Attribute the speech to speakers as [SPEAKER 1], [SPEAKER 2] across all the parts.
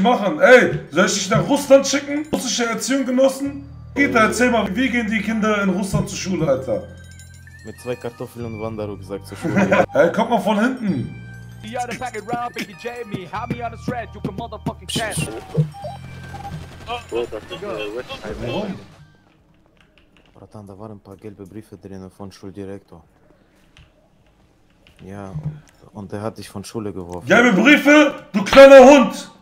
[SPEAKER 1] dir machen? Ey, soll ich dich nach Russland schicken? Russische Erziehung genossen? Geht, erzähl mal, wie gehen die Kinder in Russland zur Schule, Alter?
[SPEAKER 2] Mit 2 Kartoffeln und Wanderrucksack zur Schule.
[SPEAKER 1] Ey, guck mal von hinten. Warum?
[SPEAKER 2] Bratan, da waren ein paar gelbe Briefe drin von Schuldirektor. Ja, und der hat dich von Schule geworfen.
[SPEAKER 1] Gelbe Briefe, du kleiner Hund!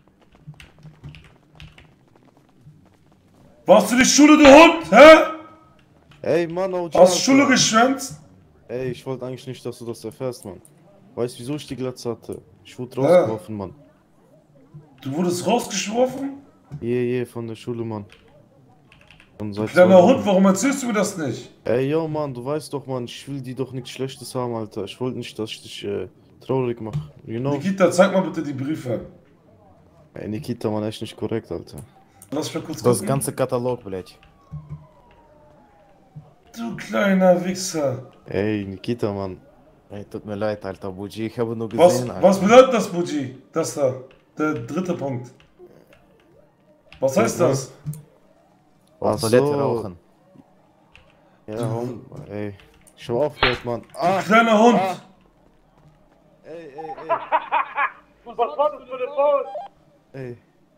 [SPEAKER 1] Warst du die Schule, du Hund? Hä?
[SPEAKER 2] Ey, Mann, OG.
[SPEAKER 1] Hast du Schule geschwänzt?
[SPEAKER 2] Ey, ich wollte eigentlich nicht, dass du das erfährst, Mann. Weißt du, wieso ich die Glatze hatte? Ich wurde rausgeworfen, Mann.
[SPEAKER 1] Du wurdest rausgeworfen?
[SPEAKER 2] Je, von der Schule, Mann.
[SPEAKER 1] Kleiner Hund, warum erzählst du mir das nicht?
[SPEAKER 2] Ey, yo, Mann, du weißt doch, Mann, ich will dir doch nichts Schlechtes haben, Alter. Ich wollte nicht, dass ich dich traurig mache. You know?
[SPEAKER 1] Nikita, zeig mal bitte die Briefe.
[SPEAKER 2] Ey, Nikita, Mann, echt nicht korrekt, Alter.
[SPEAKER 1] Lass mich kurz
[SPEAKER 2] Das
[SPEAKER 1] gucken.
[SPEAKER 2] ganze Katalog, blöd.
[SPEAKER 1] Du kleiner Wichser.
[SPEAKER 2] Ey, Nikita, Mann. Ey, tut mir leid, Alter, Buji, ich habe nur gesehen, Alter.
[SPEAKER 1] Was bedeutet das, Buji? Das da, der dritte Punkt. Was heißt das?
[SPEAKER 2] Auf Toilette rauchen. Ja, ey. Ich hab aufgehört, Mann.
[SPEAKER 1] Du kleiner Hund!
[SPEAKER 2] Ey.
[SPEAKER 3] Was war das für eine Faust?
[SPEAKER 2] Ey.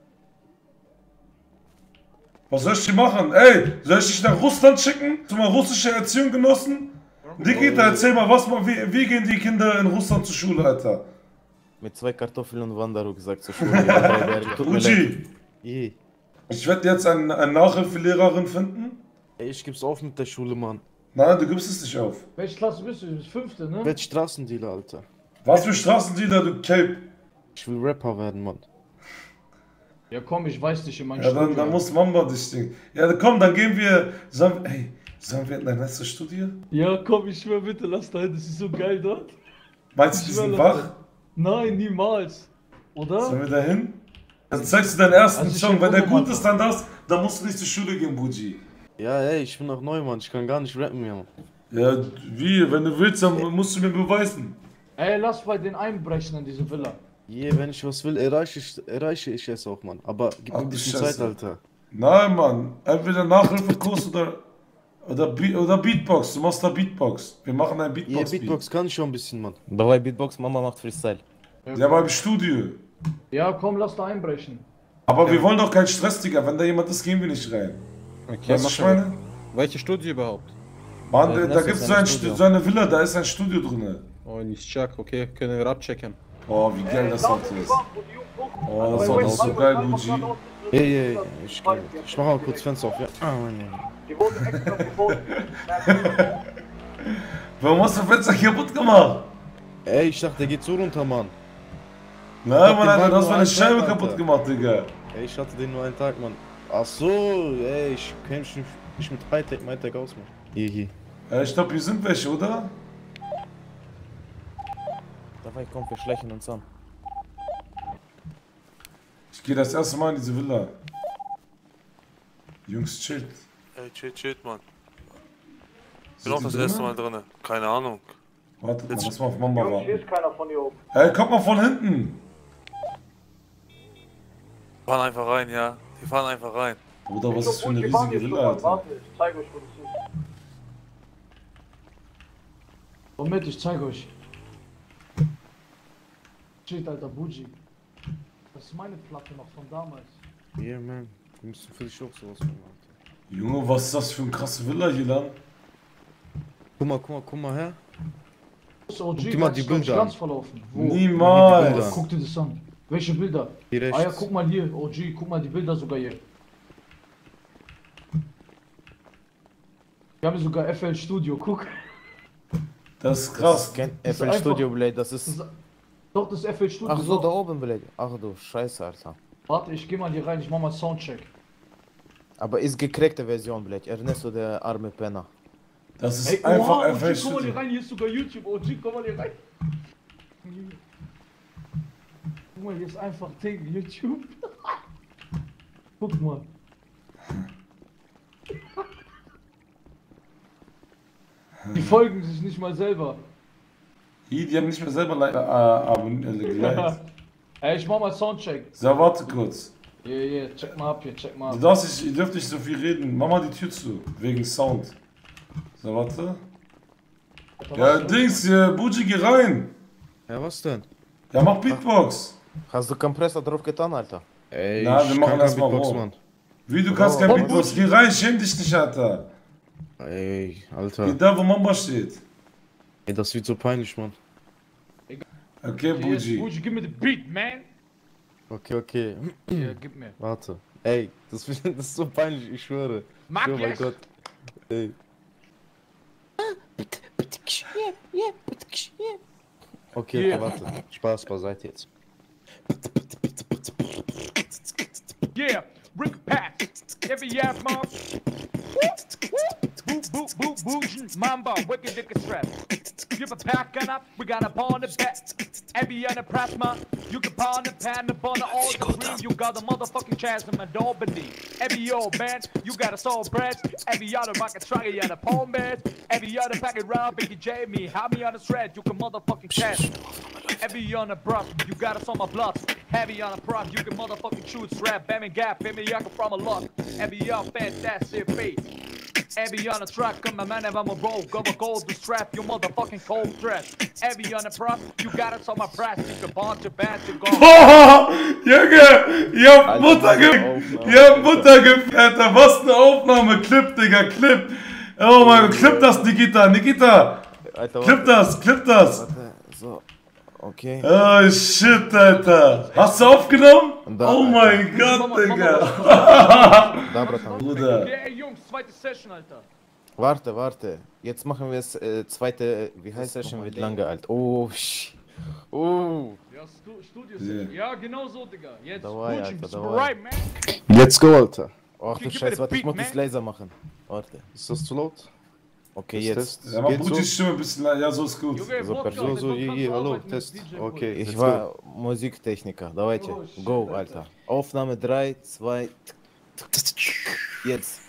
[SPEAKER 1] Was soll ich dir machen? Ey, soll ich dich nach Russland schicken? Hast du mal russische Erziehung genossen? Nikita, erzähl mal, wie gehen die Kinder in Russland zur Schule, Alter?
[SPEAKER 2] Mit 2 Kartoffeln und Wanderrucksack zur Schule.
[SPEAKER 1] Uji, ich werde jetzt eine Nachhilfelehrerin finden.
[SPEAKER 2] Ey, ich gib's auf mit der Schule, Mann.
[SPEAKER 1] Nein, du gibst es nicht auf.
[SPEAKER 3] Welche Klasse bist du? Du bist 5., ne?
[SPEAKER 2] Ich werd Straßendealer, Alter.
[SPEAKER 1] Was für Straßendealer, du Cape?
[SPEAKER 2] Ich will Rapper werden, Mann.
[SPEAKER 3] Ja komm, ich weiß dich in meinem
[SPEAKER 1] Ja,
[SPEAKER 3] Studio.
[SPEAKER 1] dann muss Mamba dich Ding. Ja, komm, dann gehen wir. Sollen wir in dein letztes Studio?
[SPEAKER 3] Ja komm, ich schwör bitte, lass da hin, das ist so geil dort.
[SPEAKER 1] Meinst du, die sind wach?
[SPEAKER 3] Nein, niemals. Oder?
[SPEAKER 1] Sollen wir da hin? Dann zeigst du deinen ersten
[SPEAKER 3] Also
[SPEAKER 1] Song. Wenn der gut
[SPEAKER 3] Mann.
[SPEAKER 1] ist, dann musst du nicht zur Schule gehen, Buji.
[SPEAKER 2] Ja, ey, ich bin noch neu, Mann. Ich kann gar nicht rappen mehr, Mann.
[SPEAKER 1] Ja, wie? Wenn du willst, dann musst du mir beweisen.
[SPEAKER 3] Ey, lass bei den einbrechen in diese Villa.
[SPEAKER 2] Wenn ich was will, erreiche ich es auch, Mann. Aber gib mir ein bisschen Zeit, Alter.
[SPEAKER 1] Nein, Mann. Entweder Nachhilfekurs oder Beatbox. Du machst da Beatbox. Wir machen ein Beatbox.
[SPEAKER 2] Beatbox kann ich schon ein bisschen, Mann.
[SPEAKER 4] Давай Beatbox, Mama macht Freestyle.
[SPEAKER 1] Ja, beim Studio.
[SPEAKER 3] Ja komm, lass da einbrechen.
[SPEAKER 1] Aber wir wollen doch keinen Stress, Digga. Wenn da jemand ist, gehen wir nicht rein.
[SPEAKER 4] Okay,
[SPEAKER 1] Weißt du, was ich meine?
[SPEAKER 4] Welches Studio überhaupt?
[SPEAKER 1] Mann,
[SPEAKER 4] Ja,
[SPEAKER 1] da gibt es so eine Villa, da ist ein Studio drin.
[SPEAKER 4] Oh, nicht Chuck, okay, können wir abchecken.
[SPEAKER 1] Oh, wie geil das halt ist. Oh, das ist auch so geil, Buji.
[SPEAKER 2] Ey, ich mach mal kurz Fenster auf, ja.
[SPEAKER 3] Die wurde extra verboten.
[SPEAKER 1] Warum hast du Fenster kaputt gemacht?
[SPEAKER 2] Ey, ich dachte, der geht so runter, Mann.
[SPEAKER 1] Nein, Mann, Alter,
[SPEAKER 2] den
[SPEAKER 1] du hast
[SPEAKER 2] nur
[SPEAKER 1] meine
[SPEAKER 2] einen
[SPEAKER 1] Scheibe
[SPEAKER 2] Tag,
[SPEAKER 1] kaputt
[SPEAKER 2] Alter.
[SPEAKER 1] gemacht, Digga.
[SPEAKER 2] Ey, ich hatte den nur einen Tag, Mann. Ach so, ey, ich kenn mich nicht mit Hightech aus, Mann. Hier.
[SPEAKER 1] Ich glaub, hier sind welche, oder?
[SPEAKER 2] Dabei kommt, wir schleichen uns an.
[SPEAKER 1] Ich gehe das erste Mal in diese Villa. Jungs, chillt.
[SPEAKER 5] Ey, chillt, Mann. Ich bin auch das erste Mal drin. Keine Ahnung.
[SPEAKER 1] Warte mal, lass mal auf Mamba
[SPEAKER 3] Hier
[SPEAKER 1] warten.
[SPEAKER 3] ist keiner von hier oben.
[SPEAKER 1] Ey, guck mal von hinten.
[SPEAKER 5] Die fahren einfach rein, ja. Die fahren einfach rein.
[SPEAKER 1] Bruder, was ist das für eine riesige Villa, Alter?
[SPEAKER 3] Warte, ich zeig euch, wo das ist. Moment, ich zeig euch. Shit, Alter, Buji. Das ist meine Platte noch von damals.
[SPEAKER 2] Yeah, man. Wir müssen für dich auch sowas machen, Alter.
[SPEAKER 1] Junge, was ist das für eine krasse Villa hier lang?
[SPEAKER 2] Guck mal her.
[SPEAKER 3] OG,
[SPEAKER 2] Guck dir mal die Bilder
[SPEAKER 3] ganz
[SPEAKER 2] an.
[SPEAKER 3] verlaufen. Wo?
[SPEAKER 1] Niemals.
[SPEAKER 3] Guck dir das an. Welche Bilder?
[SPEAKER 2] Hier rechts.
[SPEAKER 3] Ah ja, guck mal hier, OG, guck mal die Bilder sogar hier. Wir haben hier sogar FL Studio, guck.
[SPEAKER 1] Das ist krass.
[SPEAKER 2] Kein
[SPEAKER 3] Das ist
[SPEAKER 2] FL
[SPEAKER 3] einfach-
[SPEAKER 2] Studio, Blade, das ist...
[SPEAKER 3] Doch, das ist FL Studio.
[SPEAKER 2] Ach so,
[SPEAKER 3] doch.
[SPEAKER 2] da oben, Blade. Ach du Scheiße, Alter.
[SPEAKER 3] Warte, ich geh mal hier rein, ich mach mal Soundcheck.
[SPEAKER 2] Aber ist gecrackte Version, Blade. Ernesto, der arme Penner.
[SPEAKER 1] Das ist
[SPEAKER 3] Ey,
[SPEAKER 1] einfach
[SPEAKER 3] oha,
[SPEAKER 1] FL
[SPEAKER 3] OG, komm mal hier
[SPEAKER 1] Studio.
[SPEAKER 3] rein, hier ist sogar YouTube, OG, komm mal hier rein. Guck mal, hier ist einfach Ding, YouTube. Guck mal. Die folgen sich nicht mal selber.
[SPEAKER 1] Die haben nicht mehr selber geliked.
[SPEAKER 3] Ey, ich mach mal Soundcheck.
[SPEAKER 1] So, warte kurz.
[SPEAKER 3] Check mal ab hier, check mal ab.
[SPEAKER 1] Ihr dürft nicht so viel reden. Mach mal die Tür zu, wegen Sound. So, warte. Ja, Dings, Buji, geh rein.
[SPEAKER 2] Ja, was denn?
[SPEAKER 1] Ja, mach Beatbox.
[SPEAKER 4] Hast du Kompressor drauf getan, Alter?
[SPEAKER 2] Ey,
[SPEAKER 1] Na, wir
[SPEAKER 2] ich
[SPEAKER 1] machen
[SPEAKER 2] kann
[SPEAKER 1] das
[SPEAKER 2] kein
[SPEAKER 1] mal
[SPEAKER 2] Beatbox,
[SPEAKER 1] rum.
[SPEAKER 2] Mann.
[SPEAKER 1] Wie, du kannst kein
[SPEAKER 3] Bro,
[SPEAKER 1] Beatbox? Geh rein, schäm dich nicht, Alter.
[SPEAKER 2] Ey,
[SPEAKER 1] Geh
[SPEAKER 2] Alter.
[SPEAKER 1] da, wo Mamba steht.
[SPEAKER 2] Ey, das wird so peinlich, Mann.
[SPEAKER 1] Okay, Buji.
[SPEAKER 3] Buji, gib mir den Beat, man.
[SPEAKER 2] Okay.
[SPEAKER 3] Ja, gib mir.
[SPEAKER 2] Warte. Ey, das ist so peinlich, ich schwöre.
[SPEAKER 3] Mag
[SPEAKER 2] Oh mein
[SPEAKER 3] ich.
[SPEAKER 2] Gott. Ey. Okay,
[SPEAKER 3] Yeah.
[SPEAKER 2] warte. Spaß beiseite jetzt.
[SPEAKER 3] Yeah, Rick Pack. Every ass mom. Boo, Boojin, Mamba, wicked dick strap. Give a pack gun up, we got a pawn the bet. Every on the plasma, you can pawn the pan, the bun, all the green. You got the motherfucking chasm and Albany. Every old man, you got a soul bread. Every other rocket struggle, you got a palm bed. Every other packet round, Biggie Jamie, have me on the thread, you can motherfucking chest. Heavy on the brush, you got us on my blood. Heavy on the prop, you can motherfucking shoot strap. Bam and gap, baby, I come from a lot. Heavy on fantastic beat. Heavy on the track, come my man, if I'm a roll, go a gold to strap, you motherfucking cold dress. Heavy on the prop, you got us on my press, you can bunch your band to go.
[SPEAKER 1] Junge, ihr habt Mutter gefährt, was eine Aufnahme, Clip, Digga, Clip. Oh mein Gott, clip das, Nikita,
[SPEAKER 2] Alter,
[SPEAKER 1] clip das.
[SPEAKER 2] Warte, so. Okay.
[SPEAKER 1] Oh shit, Alter. Hast du aufgenommen?
[SPEAKER 2] Da,
[SPEAKER 1] Oh mein Gott, Digga.
[SPEAKER 2] Da, Bratan.
[SPEAKER 1] Bruder.
[SPEAKER 3] Yeah, Jungs, zweite Session, Alter.
[SPEAKER 2] Warte. Jetzt machen wir das zweite, wie heißt das schon, wird lange, Alter. Oh, Oh.
[SPEAKER 3] Ja, Studio. Ja, genau so, Digga. Jetzt,
[SPEAKER 2] Давай,
[SPEAKER 3] Buji,
[SPEAKER 2] Alter,
[SPEAKER 3] bist du
[SPEAKER 2] давай.
[SPEAKER 3] bereit, man?
[SPEAKER 2] Let's go, Alter. Ach
[SPEAKER 3] Okay,
[SPEAKER 2] du
[SPEAKER 3] gib mir
[SPEAKER 2] Scheiße,
[SPEAKER 3] den
[SPEAKER 2] warte, ich
[SPEAKER 3] Beat,
[SPEAKER 2] muss das
[SPEAKER 3] man.
[SPEAKER 2] leiser machen. Warte. Ist das zu laut? Okay,
[SPEAKER 1] Ist
[SPEAKER 2] jetzt.
[SPEAKER 1] Ja, mach
[SPEAKER 2] Geht
[SPEAKER 1] Butchis Stimme ein bisschen, ja, so ist gut.
[SPEAKER 3] Junge,
[SPEAKER 2] So,
[SPEAKER 3] Podcast,
[SPEAKER 2] so,
[SPEAKER 3] mit
[SPEAKER 2] hier,
[SPEAKER 3] kannst du
[SPEAKER 2] hallo,
[SPEAKER 3] arbeiten mit
[SPEAKER 2] Test.
[SPEAKER 3] DJ
[SPEAKER 2] Okay,
[SPEAKER 3] Buji.
[SPEAKER 2] ich war Musiktechniker. Давайте.
[SPEAKER 3] Oh, shit,
[SPEAKER 2] Go,
[SPEAKER 3] Alter.
[SPEAKER 2] Alter. Aufnahme 3, 2. Jetzt.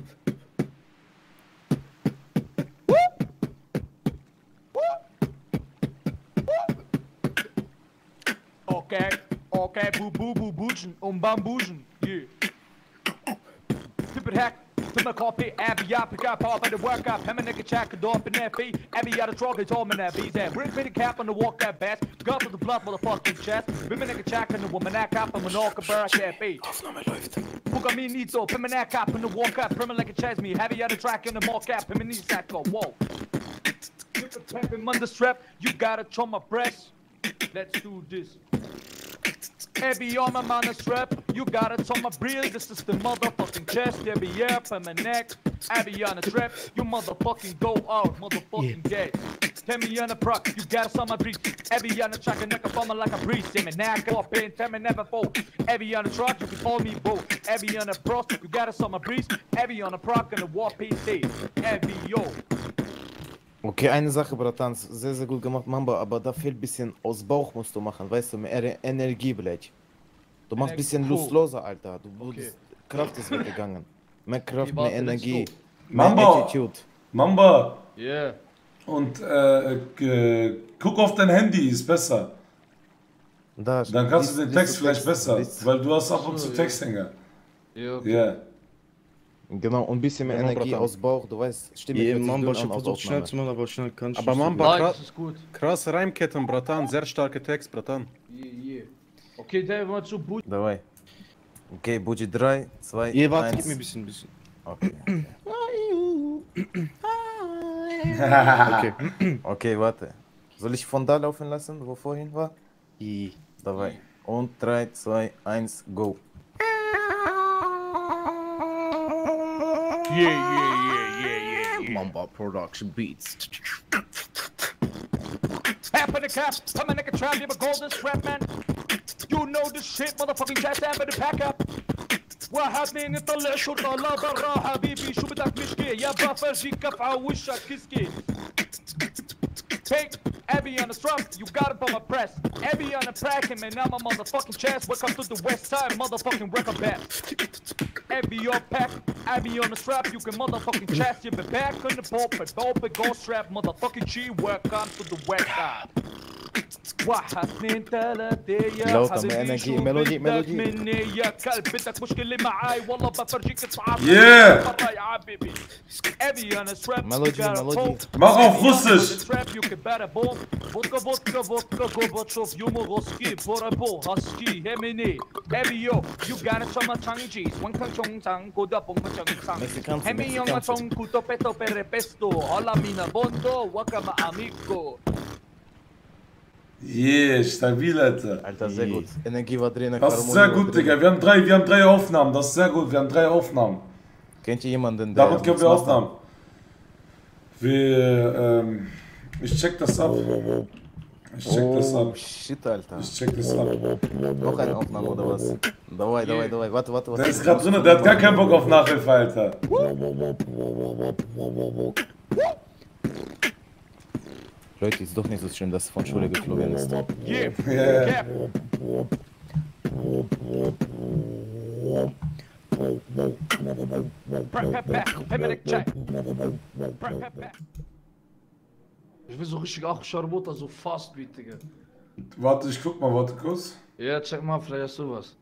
[SPEAKER 3] Okay, Bujen, Bambujen, yeah. Stupid hack, to my copy, Abby, I pick up off at the work up, him and nigga check a door up in that beat, Abby out of trouble, told me that beat, that bring me the cap on the walk that bass, go for the blood, motherfucking chest, women nigga check and the woman that cap, and Menorca barrack that beat. Book me needs so, pim that cap and the walk up, prim like a chest me, heavy out of track in the mock cap, him and knees that go, whoa. Tap him on the strap, you gotta show my breast, let's do this. Heavy on my man strap, you got it on my reel, this is the motherfucking chest, heavy up on my neck, heavy on the trap, you motherfucking go out, motherfucking dead. Tell me on the proc, you got us on my breeze, heavy on the track, and neck up on me like a breeze, say me neck up in, tell me never fall, heavy on the truck, you can call me both, heavy on the bros, you got us on my breeze, heavy on the proc, and the war PC, heavy yo.
[SPEAKER 2] Okay, eine Sache, Bratan, sehr, sehr gut gemacht, Mamba, aber da fehlt ein bisschen aus Bauch musst du machen, weißt du, mehr Energie, blech. Du machst ein bisschen lustloser, Alter, Kraft ist weggegangen. Mehr Kraft, mehr Energie, mehr Attitude.
[SPEAKER 1] Mamba,
[SPEAKER 3] Yeah.
[SPEAKER 1] und guck auf dein Handy, ist besser.
[SPEAKER 2] Da,
[SPEAKER 1] Dann kannst du den Text vielleicht besser,
[SPEAKER 2] liest-
[SPEAKER 1] weil du hast ab und zu Texthänger.
[SPEAKER 3] Ja.
[SPEAKER 1] Ja.
[SPEAKER 2] Genau, und ein bisschen mehr
[SPEAKER 4] Genau,
[SPEAKER 2] Energie
[SPEAKER 4] Bratan.
[SPEAKER 2] aus Bauch, du weißt, Stimme
[SPEAKER 6] Ja,
[SPEAKER 2] hört sich
[SPEAKER 6] Mann,
[SPEAKER 2] dünn
[SPEAKER 6] ich
[SPEAKER 2] an
[SPEAKER 6] hab
[SPEAKER 2] auf
[SPEAKER 6] versucht schnell
[SPEAKER 2] Aufnahme.
[SPEAKER 6] zu machen, aber schnell kann ich
[SPEAKER 4] Aber
[SPEAKER 6] nicht so
[SPEAKER 4] Mamba,
[SPEAKER 6] gut.
[SPEAKER 3] Like, das ist gut.
[SPEAKER 4] Krasse Reimketten, Bratan, sehr starke Text, Bratan.
[SPEAKER 3] Yeah. Okay, der mal zu Buji.
[SPEAKER 2] Давай. Okay, Buji 3, 2,
[SPEAKER 6] Ja, warte,
[SPEAKER 2] 1.
[SPEAKER 6] gib mir ein bisschen.
[SPEAKER 2] Okay.
[SPEAKER 6] Okay.
[SPEAKER 2] Okay, warte. Soll ich von da laufen lassen, wo vorhin war?
[SPEAKER 6] Ja.
[SPEAKER 2] Давай. Und 3, 2, 1, go.
[SPEAKER 3] Yeah.
[SPEAKER 6] Mamba Production Beats.
[SPEAKER 3] Half in the cap, come a nigga trap, you have a golden strap, man. You know this shit, motherfucking chest, and better pack up. واحد نطلع شرطة لا برا حبيبي شو بدك نشكي يا بفرجيك كف على وشك كسكي. Take Abby on the strap, you got it on my press. Abby on the track, and man, I'm a motherfucking chest. Welcome to the west side, motherfucking record back. Abby on pack, Abby on the strap, you can motherfucking chest. You be back on the pulpit, go strap, motherfucking G. Welcome to the west side. واحد اثنين ثلاثة يا
[SPEAKER 2] لو طب
[SPEAKER 3] حبيبي
[SPEAKER 2] أنا
[SPEAKER 3] شو
[SPEAKER 2] أجي ميلودي-
[SPEAKER 3] بدك
[SPEAKER 2] ميلودي.
[SPEAKER 3] مني يا كلب بدك مشكلة معاي والله بفرجيك صعب
[SPEAKER 1] Yeah.
[SPEAKER 3] برا يا حبيبي ابي انا سراب
[SPEAKER 2] ميلودي- ميلودي.
[SPEAKER 1] Mach auf Russisch.
[SPEAKER 3] Trap, you can better boom. Vodka, vodka, vodka, Gorbachev, Yumoroski, Borabo, Husky, Hemini, Ebio, you got it from a Changi, one Chong Chang, good up on Chang.
[SPEAKER 2] Mexicanos,
[SPEAKER 3] Hemi Young
[SPEAKER 2] Mexicanos.
[SPEAKER 3] Chong, Kuto Peto Perepesto, Hola Mina Bondo, Wakama Amigo.
[SPEAKER 1] Yeah, stabil, Alter.
[SPEAKER 2] Alter, sehr gut. Energie war drin.
[SPEAKER 1] Das ist sehr gut, Digga. Wir haben drei Aufnahmen. Das ist sehr gut. Wir haben 3 Aufnahmen.
[SPEAKER 2] Kennt ihr jemanden, der...
[SPEAKER 1] Damit können wir Aufnahmen. Ich check das ab. Ich check das
[SPEAKER 2] Oh,
[SPEAKER 1] ab.
[SPEAKER 2] shit, Alter.
[SPEAKER 1] Ich check das ab.
[SPEAKER 2] Noch eine Aufnahme oder was? Давай, давай, давай. Warte, warte,
[SPEAKER 1] Der
[SPEAKER 2] warte.
[SPEAKER 1] ist gerade drin, der hat gar keinen Bock auf Nachhilfe, Alter.
[SPEAKER 2] Leute, ist doch nicht so schlimm, dass er von Schule geflogen ist.
[SPEAKER 3] Yeah,
[SPEAKER 1] Yeah.
[SPEAKER 3] Cap.
[SPEAKER 7] Ich will so richtig auch Scharmutter, so fast wie, Digga.
[SPEAKER 1] Warte, ich guck mal, warte kurz.
[SPEAKER 7] Ja, check mal, vielleicht hast du was.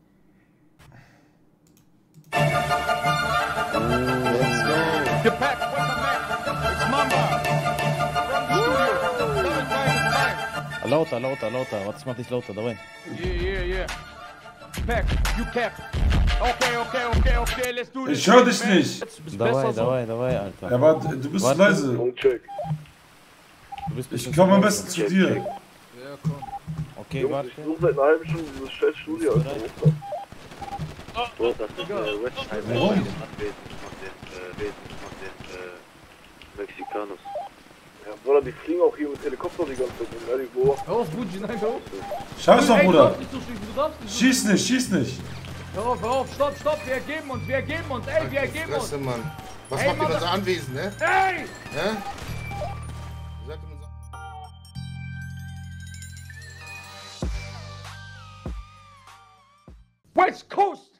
[SPEAKER 3] Gepäck, welcome back. It's Mamba. From the studio. Time.
[SPEAKER 2] Lauter, lauter, lauter. Warte, ich mach dich lauter, давай.
[SPEAKER 3] Yeah. Pack, you cap. Okay, let's do this.
[SPEAKER 1] Ich hör dich nicht.
[SPEAKER 2] Давай, давай, давай, Alter.
[SPEAKER 1] Ja, aber du bist
[SPEAKER 2] Warte.
[SPEAKER 1] leise.
[SPEAKER 2] Du bist
[SPEAKER 1] Ich
[SPEAKER 2] bisschen
[SPEAKER 1] komme am
[SPEAKER 2] zu
[SPEAKER 1] besten
[SPEAKER 2] leise.
[SPEAKER 1] zu dir.
[SPEAKER 7] Ja, komm.
[SPEAKER 2] Okay, warte.
[SPEAKER 8] suche seit einer halben Stunde dieses scheiß Studio aus.
[SPEAKER 6] Bro, das ist Website.
[SPEAKER 1] Warum?
[SPEAKER 6] Ich mach den Mexicanos.
[SPEAKER 8] Ja, Bruder, die fliegen auch hier mit Helikopter die ganze Zeit. Ja, die wo.
[SPEAKER 7] Hör auf, Gucci, nein, hör auf.
[SPEAKER 1] Scheiß doch,
[SPEAKER 7] Ey,
[SPEAKER 1] Bruder.
[SPEAKER 7] Du darfst nicht so schießen, du darfst nicht so
[SPEAKER 1] Schieß nicht, schieß nicht.
[SPEAKER 7] Hör auf, stopp, wir ergeben uns, ey, wir ergeben uns.
[SPEAKER 9] Fresse, Mann. Was
[SPEAKER 7] Ey,
[SPEAKER 9] macht ihr
[SPEAKER 7] Mann,
[SPEAKER 9] unser Anwesen, ne?
[SPEAKER 7] Ey!
[SPEAKER 9] Hä? Sagt ihr unser...
[SPEAKER 3] West Coast.